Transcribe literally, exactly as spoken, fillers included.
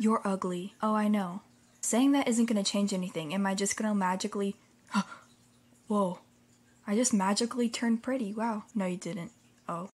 You're ugly. Oh, I know. Saying that isn't gonna change anything. Am I just gonna magically... Whoa. I just magically turned pretty. Wow. No, you didn't. Oh.